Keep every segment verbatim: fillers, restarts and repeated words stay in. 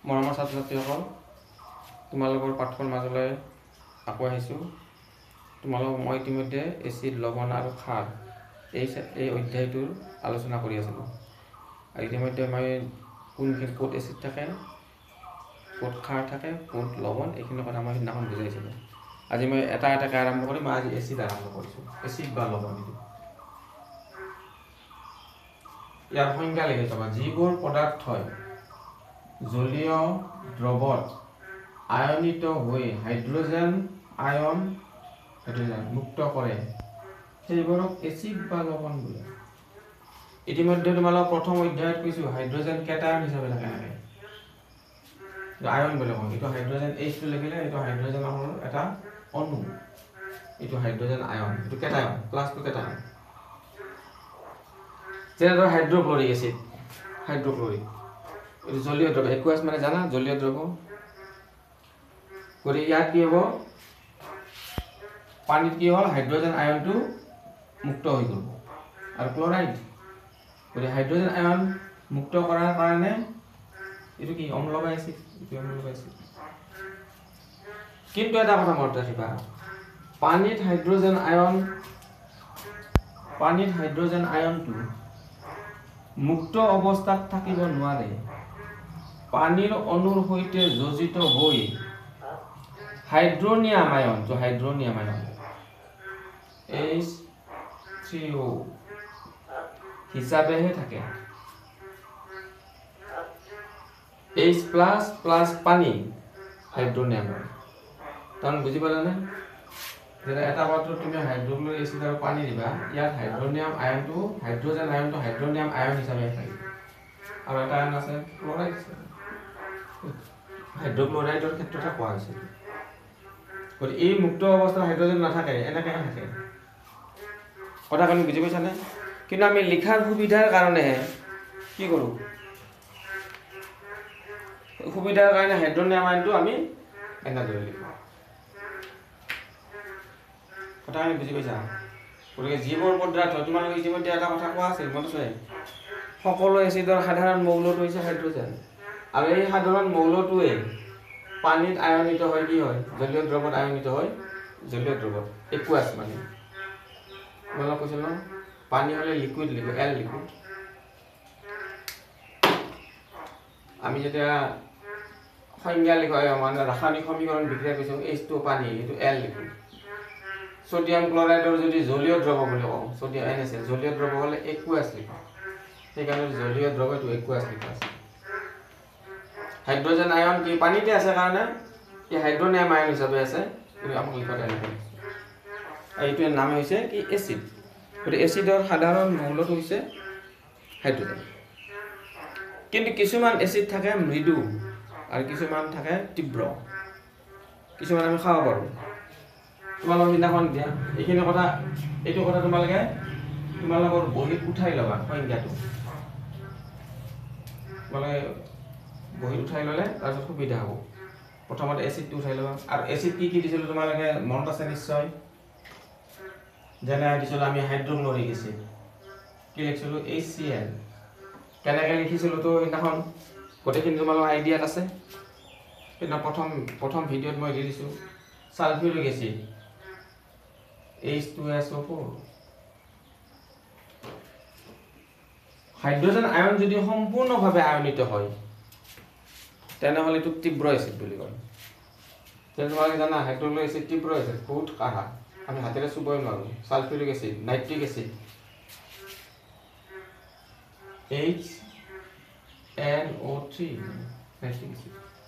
মৰমৰ ছাত্ৰ ছাত্ৰীসকল, তোমালোকৰ পাঠৰ মাজলৈ আকৌ আহিছোঁ। তোমালোকক মই ইতিমধ্যে এচিড, লৱণ আৰু খাৰ এই এই অধ্যায়টোৰ আলোচনা কৰি আছিলোঁ। আৰু ইতিমধ্যে মই কোনখিনি ক'ত এচিড থাকে, ক'ত খাৰ থাকে, ক'ত লৱণ, এইখিনি কথা মই সিদিনাখন বুজাইছিলোঁ। আজি মই এটা এটাকৈ আৰম্ভ কৰি মই আজি এচিড আৰম্ভ কৰিছোঁ। এচিড বা লৱণ, ইয়াৰ সংজ্ঞা লিখি থবা। যিবোৰ পদাৰ্থই জলীয় দ্ৰৱত আয়নিত হৈ হাইড্ৰজেন আয়ন হাইড্ৰজেন মুক্ত কৰে সেইবোৰক এচিড বা লৱণ বোলে। ইতিমধ্যে তোমালোক প্ৰথম অধ্যায়ত কৈছোঁ হাইড্ৰজেন কেটায়ন হিচাপে থাকে নাথাকে, আয়ন বুলি কওঁ। এইটো হাইড্ৰজেন এইচটো লিখিলে এইটো হাইড্ৰজেনৰ এটা অণু, এইটো হাইড্ৰজেন আয়ন, এইটো কেটায়ন, প্লাছটো কেটায়ন। যেনেদৰে হাইড্ৰক্লৰিক এচিড, হাইড্ৰক্লৰিক এইটো জলীয় দ্ৰৱ, একুৱাছ মানে জানা জলীয় দ্ৰৱ। গতিকে ইয়াত কি হ'ব, পানীত কি হ'ল হাইড্ৰজেন আয়নটো মুক্ত হৈ গ'ল। আৰু ক্লৰাইড, গতিকে হাইড্ৰজেন আয়ন মুক্ত কৰাৰ কাৰণে এইটো কি অম্লবায় এচিড, এইটো অম্লবায় এচিড। কিন্তু এটা কথা মনত ৰাখিবা, পানীত হাইড্ৰজেন আয়ন পানীত হাইড্ৰজেন আয়নটো মুক্ত অৱস্থাত থাকিব নোৱাৰে। পানীৰ অণুৰ সৈতে যোজিত হৈ হাইড্ৰনিয়াম আয়ন, তো hydronium ion H three O' হিচাপেহে থাকে। এইচ প্লাছ প্লাছ পানী হাইড্ৰনিয়াম আয়ন। তাৰমানে বুজি পালানে? যেনে এটা পাত্ৰত তুমি হাইড্ৰক্লৰিক এচিড আৰু পানী দিবা, ইয়াত হাইড্ৰনিয়াম আয়নটো হাইড্ৰজেন আয়নটো হাইড্ৰনিয়াম আয়ন হিচাপে থাকিব। আৰু এটা আয়ন আছে ক্লৰাইড, হাইড্ৰক্লৰাইডৰ ক্ষেত্ৰতে কোৱা হৈছে। গতিকে এই মুক্ত অৱস্থাত হাইড্ৰজেন নাথাকে, এনেকৈহে থাকে। কথাখিনি বুজি পাইছানে? কিন্তু আমি লিখাৰ সুবিধাৰ কাৰণেহে কি কৰোঁ, সুবিধাৰ কাৰণে হাইড্ৰনিয়াম আয়নটো আমি এনেদৰে লিখোঁ। কথাখিনি বুজি পাইছা? গতিকে যিবোৰ পদাৰ্থ, তোমালোকে ইতিমধ্যে এটা কথা কোৱা আছিল মনত আছে, সকলো এচিডৰ সাধাৰণ মৌলটো হৈছে হাইড্ৰজেন। আৰু এই সাধাৰণ মৌলটোৱে পানীত আয়নিত হয় কি হয়, জলীয় দ্ৰৱত আয়নিত হয়, জলীয় দ্ৰৱত একুৱাছ মানে তোমালোক কৈছিল ন, পানী হ'লে লিকুইড লিখো, এল লিখো। আমি যেতিয়া সংজ্ঞা লিখো মানে ৰাসায়নিক সমীকৰণ বিক্ৰিয়া কৈছোঁ, এইচটো পানী, এইটো এল লিখো। সোডিয়াম ক্লৰাইডৰ যদি জলীয় দ্ৰৱ বুলি কওঁ, সোডিয়াম এন এচিড, জলীয় দ্ৰৱ হ'লে একুৱাছ লিখো। সেইকাৰণে জলীয় দ্ৰৱ এইটো একুৱাছ লিখা আছে। হাইড্ৰজেন আয়ন কি পানীতে আছে কাৰণে কি হাইড্ৰনিয়াম আয়ন হিচাপে আছে, কিন্তু আমাক লিখাত এনেকৈ এইটোৰ নাম হৈছে কি এচিড। গতিকে এচিডৰ সাধাৰণ মৌলটো হৈছে হাইড্ৰজেন। কিন্তু কিছুমান এচিড থাকে মৃদু আৰু কিছুমান থাকে তীব্ৰ, কিছুমান আমি খাব পাৰোঁ। তোমালোকৰ সিদিনাখন দিয়া এইখিনি কথা, এইটো কথা তোমালোকে তোমালোকৰ বহীত উঠাই ল'বা সংজ্ঞাটো। তোমালোকে বহীত উঠাই ল'লে তাৰপিছত সুবিধা হ'ব। প্ৰথমতে এচিডটো উঠাই ল'বা। আৰু এচিড কি কি দিছিলোঁ তোমালোকে মনত আছে নিশ্চয়। যেনে দিছিলোঁ আমি হাইড্ৰক্লৰিক এচিড, কি লিখিছিলোঁ এইচ চি এল। কেনেকৈ লিখিছিলোঁ তো সেইদিনাখন গোটেইখিনি তোমালোকৰ আইডিয়াত আছে। সেইদিনা প্ৰথম প্ৰথম ভিডিঅ'ত মই দি দিছোঁ। Sulphuric acid H two S O' four. Hydrogen ion যদি সম্পূৰ্ণভাৱে আয়নিত হয় তেনেহ'লে এইটো তীব্ৰ এচিড বুলি কয়। তেনে তোমালোকে জানা হাইড্ৰক্লৰিক এচিড তীব্ৰ এচিড, বহুত কাঢ়া, আমি হাতেৰে চুবই নোৱাৰোঁ। Sulphuric acid, nitric acid, H N O' three nitric acid,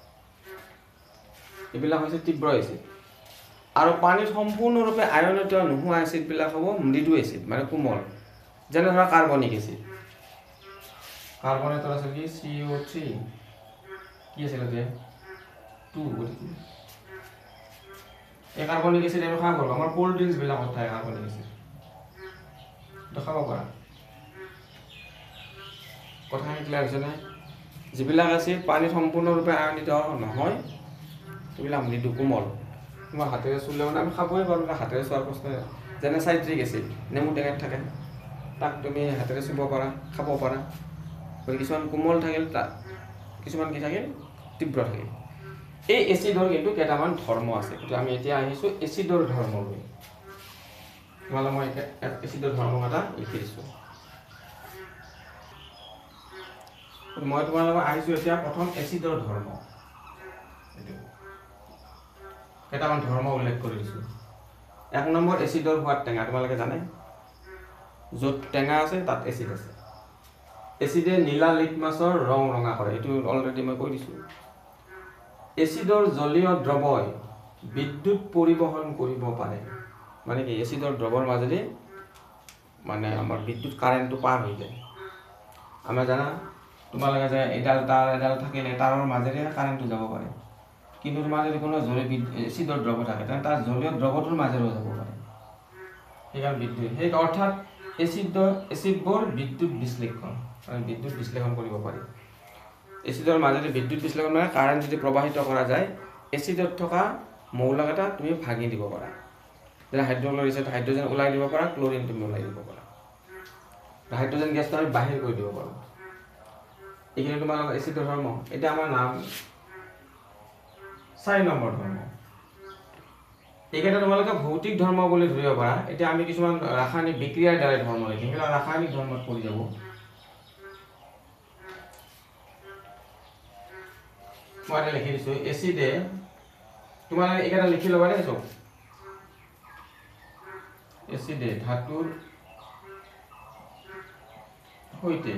এইবিলাক হৈছে তীব্ৰ এচিড। আৰু পানীত সম্পূৰ্ণৰূপে আয়নিত নোহোৱা এচিডবিলাক হ'ব মৃদু এচিড, মানে কোমল। যেনে ধৰা কাৰ্বনিক এচিড, কাৰ্বনেটৰ আছে কি চি অ' থ্ৰী, কি আছিল এতিয়া টু। গতিকে এই কাৰ্বনিক এচিড আমি খাব পাৰোঁ, আমাৰ কোল্ড ড্ৰিংকছবিলাকত থাকে কাৰ্বনিক এচিড, এইটো খাব পাৰা। কথাখিনি ক্লিয়াৰ হৈছে নাই? যিবিলাক এচিড পানীত সম্পূৰ্ণৰূপে আয়নিত নহয় সেইবিলাক মৃদু কোমল, তোমাৰ হাতেৰে চুলে মানে আমি খাবই পাৰোঁ, হাতেৰে চোৱাৰ প্ৰশ্ন। যেনে চাইট্ৰিক এচিড, নেমু টেঙাত থাকে, তাক তুমি হাতেৰে চুব পাৰা, খাব পাৰা। গতিকে কিছুমান কোমল থাকিল, তাক কিছুমান কি থাকিল তীব্ৰ থাকে এই এচিডৰ কিন্তু কেইটামান ধৰ্ম আছে কিন্তু আমি এতিয়া আহিছো এচিডৰ ধৰ্মলৈ তোমালোক মই এচিডৰ ধৰ্ম এটা লিখি দিছো মই তোমালোক আহিছো এতিয়া প্ৰথম এচিডৰ ধৰ্ম এটো কেইটামান ধৰ্ম উল্লেখ কৰি দিছো এক নম্বৰ এচিডৰ সোৱাদ টেঙা তোমালোকে জানে য'ত টেঙা আছে তাত এচিড আছে এচিডে নীলা লিটমাছৰ ৰং ৰঙা কৰে এটো অলৰেডি মই কৈ দিছো এচিডৰ জলীয় দ্ৰৱই বিদ্যুৎ পৰিবহন কৰিব পাৰে মানে কি এচিডৰ দ্ৰৱৰ মাজেদি মানে আমাৰ বিদ্যুৎ কাৰেন্টটো পাৰ হৈ যায় আমাৰ জানা তোমালোকে যে এডাল তার এডাল থাকিলে তাৰৰ মাজেৰে কাৰেন্টটো যাব পাৰে কিন্তু তোমাৰ যদি কোনো জলীয় এচিডৰ দ্ৰৱ থাকে তেন্তে তাৰ জলীয় দ্ৰৱটোৰ মাজেৰে যাব পাৰে সেইকাৰণে বিদ্যুৎ সেই অৰ্থাৎ এচিড এচিডবোৰ বিদ্যুৎ বিশ্লেষণ মানে বিদ্যুৎ বিশ্লেষণ কৰিব পাৰি এচিডৰ মাজেৰে বিদ্যুৎ বিশ্লেষণ মানে কাৰেন্ট যদি প্ৰবাহিত কৰা যায় এচিডত থকা মৌলক এটা তুমি ভাঙি দিব পাৰা যেনে হাইড্ৰক্লৰিক হাইড্ৰজেন ওলাই দিব পাৰা ক্লোৰিন তুমি ওলাই দিব পাৰা হাইড্ৰজেন গেছটো আমি বাহিৰ কৰি দিব পাৰো এইখিনি তোমালোক এচিডৰ ধৰ্ম এটা আমাৰ নাম চাৰি নম্বৰ ধৰ্ম এইকেইটা তোমালোকে ভৌতিক ধৰ্ম বুলি ধৰিব পাৰা এতিয়া আমি কিছুমান ৰাসায়নিক বিক্ৰিয়াৰ দ্বাৰা ধৰ্ম লিখিম কিন্তু ৰাসায়নিক ধৰ্মত পৰি যাব মই এটা লিখি দিছো এচিডে তোমালোকে এইকেইটা লিখি ল'বা দেই চব এচিডে ধাতুৰ সৈতে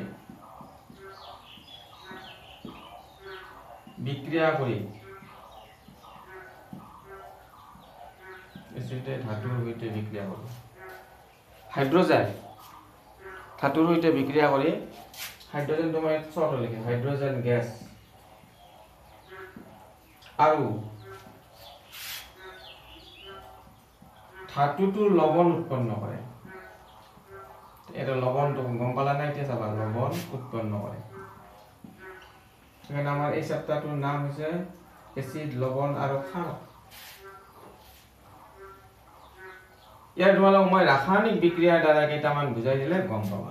বিক্রিয়া কৰি এচিডে ধাতুৰ সৈতে বিক্রিয়া কৰে হাইড্রোজেন ধাতুৰ সৈতে বিক্রিয়া কৰি হাইড্রোজেন তোমাৰ শর্ট লিখে হাইড্রোজেন গ্যাস আৰু ধাতুটোৰ লবণ উৎপন্ন কৰে এটা লবণটো গম পালা না এতিয়া চাবা লবণ উৎপন্ন কৰে এখানে আমার এই চ্যাপ্টারটোৰ নাম হৈছে এসিড লবণ আৰু ক্ষাৰ ইয়াৰ তোমালোক মই ৰাসায়নিক বিক্ৰিয়াৰ দ্বাৰা কেইটামান বুজাই দিলে গম পাবা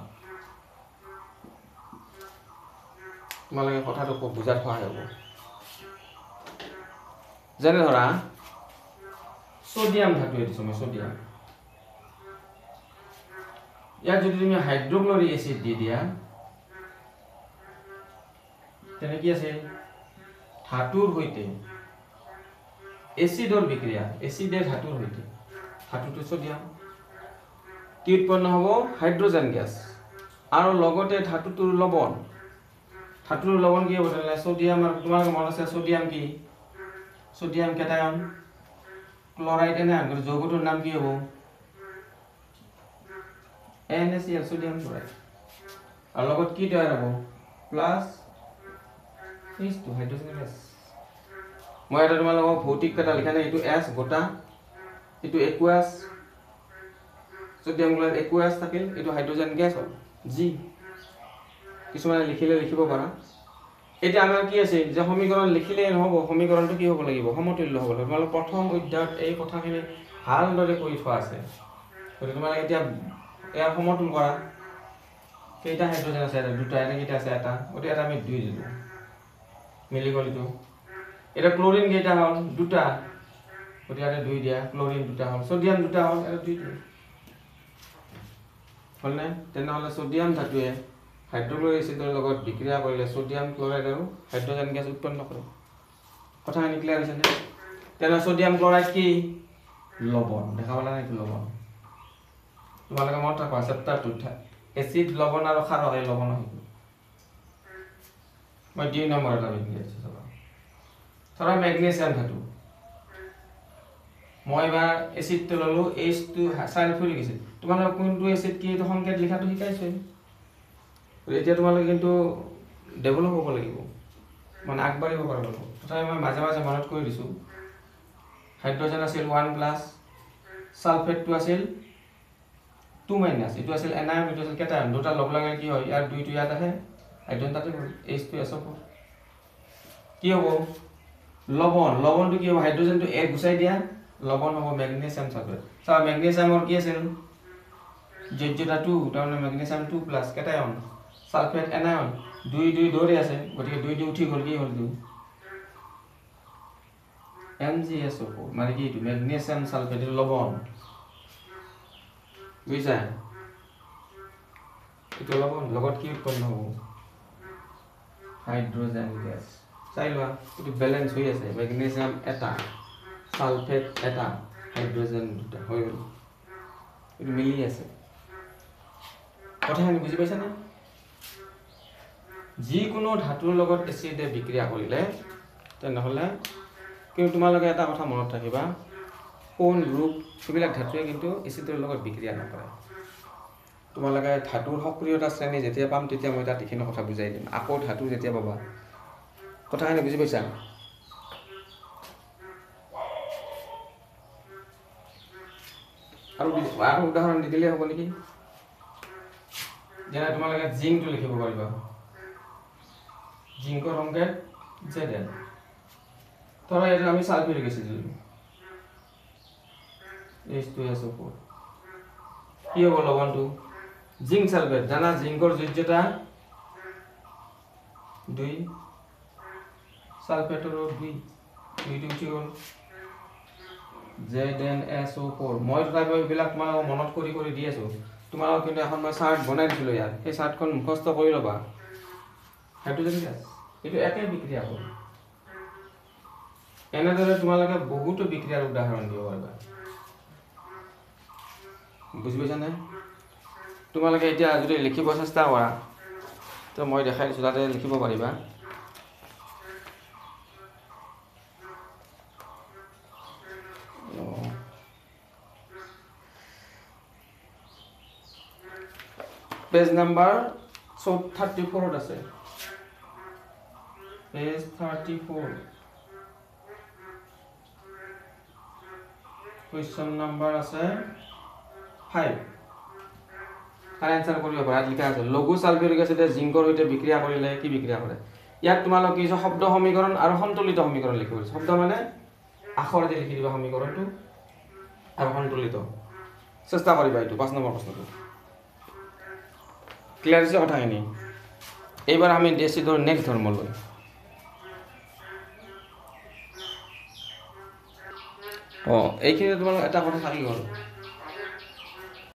তোমালোকে কথাটো খুব বুজাত সহায় হ'ব যেনে ধৰা সোডিয়াম ধাতু এটো মই সোডিয়াম ইয়াত যদি তুমি হাইড্ৰক্লৰিক এসিড দি দিয়া তেনে কি আছে ধাতুৰ সৈতে এচিডৰ বিক্ৰিয়া এচিডে ধাতুৰ সৈতে ধাতুটো সোডিয়াম কি উৎপন্ন হ'ব হাইড্ৰোজেন গ্যাস আৰু লগতে ধাতুটোৰ লবণ ধাতুৰ লবণ কি হ'ব তেনে সোডিয়াম আৰু তোমাৰ মনত আছে সোডিয়াম কি সোডিয়াম কেটায়ন ক্লোৰাইড এনায়ন যৌগটোৰ নাম কি হ'ব NaCl সোডিয়াম ক্লোৰাইড আৰু লগত কি তৈয়াৰ হ'ব plus H two hydrogen gas মই এটা তোমালোকক ভৌতিক কথা লিখা নাই এটো S গোটা এটো একুয়াস সোডিয়াম ক্লোৰাইড একুয়াস থাকিল এটো হাইড্ৰোজেন গ্যাস হ'ল G কিছুমানে লিখিলে লিখিব পাৰা এটা আমাৰ কি আছে যে সমীকৰণ লিখিলে নহব সমীকৰণটো কি হ'ব লাগিব সমতুল্য হ'ব লাগিব তোমালোক প্ৰথম অধ্যায়ত এই কথাখিনি ভালদৰে কৈ থোৱা আছে গতিকে তোমালোক এতিয়া ইয়াৰ সমতুল কৰা কেইটা হাইড্ৰোজেন আছে এটা দুটা এটা কেইটা আছে এটা গতিকে এটা আমি দুই দিলো মিলি গল তো এটা ক্লোরিন কেইটা হল দুটা গতিকে এটা দুই দিয়া ক্লোরিন দুটা হল সোডিয়াম দুটা হল এটা দুই দিয়া হল না তেনেহলে সোডিয়াম ধাতুৱে হাইড্ৰক্লৰিক এচিডৰ লগত বিক্ৰিয়া কৰিলে সোডিয়াম ক্লোৰাইড আৰু হাইড্ৰোজেন গ্যাস উৎপন্ন কৰে কথাখিনি ক্লিয়াৰ হৈছে নে তেনে সোডিয়াম ক্লোৰাইড কি লবণ দেখা পালা নাই লবণ তোমালোকে মনত ৰাখা চেপ্টাৰটোত এচিড লবণ আৰু ক্ষাৰ হয় লবণ হয় মই দুই নম্বৰ এটা লিখি আছো চাবা ধৰা মেগনেছিয়াম ধাতু মই বা এচিডটো ললো H two সালফিউৰিক এচিড তোমালোক কোনটো এচিড কি এটা সংকেত লিখাটো শিকাইছে এতিয়া তোমালোকে কিন্তু ডেভেলপ হ'ব লাগিব মানে আগবাঢ়িব পাৰিব তথাপি মই মাজে মাজে মনত কৰি দিছো হাইড্ৰোজেন আছিল one প্লাস সালফেটটো আছিল two মাইনাস এটো আছিল এনায়ন এটো আছিল কেটায়ন দুটা লগ লাগাই কি হয় ইয়াৰ দুইটো ইয়াত আহে হাইড্ৰোজেন তাতে H two S O four কি হ'ব লবণ লবণটো কি হ'ব হাইড্ৰোজেনটো এ গুছাই দিয়া লবণ হ'ব ম্যাগনেসিয়াম সালফেট সা ম্যাগনেসিয়ামৰ কি আছিল জেজটা two তাৰমানে magnesium two plus cation sulphate anion দুই দুই দৰে আছে গতিকে দুই দুই উঠি গল কি হ'ল দুই M G S O' four মানে কি এইটো মেগনেছিয়াম ছালফেট এইটো লৱণ বুজিছা এইটো লৱণ লগত কি উৎপন্ন হ'ব হাইড্ৰজেন গেছ চাই লোৱা এইটো বেলেঞ্চ হৈ আছে মেগনেছিয়াম এটা ছালফেট এটা হাইড্ৰজেন দুটা হৈ গ'ল এইটো মিলি আছে কথাখিনি বুজি পাইছানে যিকোনো ধাতুৰ লগত এচিডে বিক্ৰিয়া কৰিলে তেনেহ'লে কিন্তু তোমালোকে এটা কথা মনত ৰাখিবা সোণ ৰূপ সেইবিলাক ধাতুৱে কিন্তু এচিডৰ লগত বিক্ৰিয়া নকৰে তোমালোকে ধাতুৰ সক্ৰিয়তা শ্ৰেণী যেতিয়া পাম তেতিয়া মই তাত এইখিনি কথা বুজাই দিম আকৌ ধাতু যেতিয়া পাবা কথাখিনি বুজি পাইছা আৰু আৰু উদাহৰণ দি দিলে হ'ব নেকি যেনে তোমালোকে জিংকটো লিখিব পাৰিবা জিংকৰ সংকেত জেড এন ধৰা এইটো আমি সালফিউৰিক এসিড দিলো H two S O' four কি হ'ব লৱণটো জিংক সালফেট জানা জিংকৰ যোজ্যতা দুই সালফেটৰ দুই দুইটো উঠি গ'ল Z N S O' four মই তথাপিও এইবিলাক তোমালোকক মনত কৰি কৰি দি আছো তোমালোকক কিন্তু এখন মই চাৰ্ট বনাই দিছিলোঁ ইয়াত সেই চাৰ্টখন মুখস্থ কৰি ল'বা হাইড্ৰজেন গেছ এইটো একে বিক্ৰিয়া হ'ব এনেদৰে তোমালোকে বহুতো বিক্ৰিয়াৰ উদাহৰণ দিব পাৰিবা বুজি পাইছানে তোমালোকে এতিয়া যদি লিখিব চেষ্টা কৰা তো মই দেখাই দিছোঁ তাতে লিখিব পাৰিবা পেজ নাম্বাৰ থাৰ্টি ফ'ৰত আছে page thirty four question number আছে ফাইভ তাৰ এনসাৰ কৰিব পাৰা লিখা আছে লঘু সালফিউৰিক এসিডে জিংকৰ সৈতে বিক্ৰিয়া কৰিলে কি বিক্ৰিয়া কৰে ইয়াত তোমালোক কি শব্দ সমীকৰণ আৰু সন্তুলিত সমীকৰণ লিখিব আছে শব্দ মানে আখৰতে লিখি দিবা সমীকৰণটো আৰু সন্তুলিত চেষ্টা কৰিবা এইটো পাঁচ নম্বৰ প্ৰশ্নটো ক্লিয়াৰ হৈছে কথাখিনি এইবাৰ আমি এচিডৰ নেক্সট ধৰ্ম লৈ অ এইখিনি তোমালোক এটা কথা থাকি গ'ল